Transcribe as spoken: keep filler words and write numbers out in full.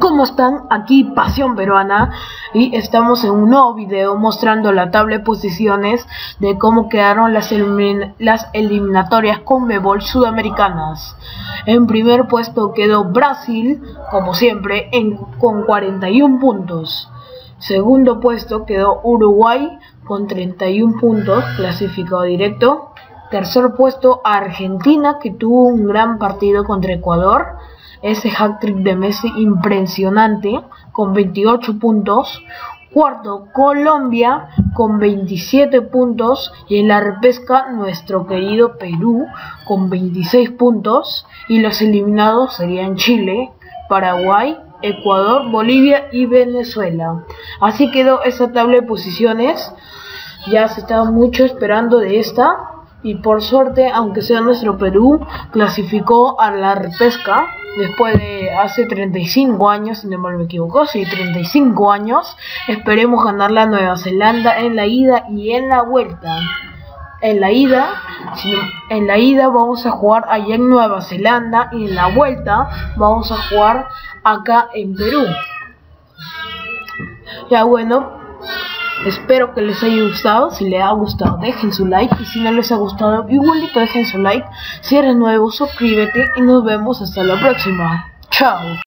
¿Cómo están? Aquí Pasión Peruana y estamos en un nuevo video mostrando la tabla de posiciones de cómo quedaron las, elimin las eliminatorias Conmebol sudamericanas. En primer puesto quedó Brasil, como siempre, en, con cuarenta y un puntos. Segundo puesto quedó Uruguay con treinta y un puntos, clasificado directo. Tercer puesto Argentina, que tuvo un gran partido contra Ecuador. Ese hat-trick de Messi impresionante, con veintiocho puntos. Cuarto, Colombia, con veintisiete puntos. Y en la repesca, nuestro querido Perú, con veintiséis puntos. Y los eliminados serían Chile, Paraguay, Ecuador, Bolivia y Venezuela. Así quedó esa tabla de posiciones. Ya se estaba mucho esperando de esta. Y por suerte, aunque sea nuestro Perú, clasificó a la repesca después de hace treinta y cinco años, si no mal me equivoco, sí, treinta y cinco años. Esperemos ganar la Nueva Zelanda en la ida y en la vuelta. En la ida, en la ida vamos a jugar allá en Nueva Zelanda y en la vuelta vamos a jugar acá en Perú. Ya bueno. Espero que les haya gustado. Si les ha gustado, dejen su like. Y si no les ha gustado, igualito dejen su like. Si eres nuevo, suscríbete. Y nos vemos hasta la próxima. Chao.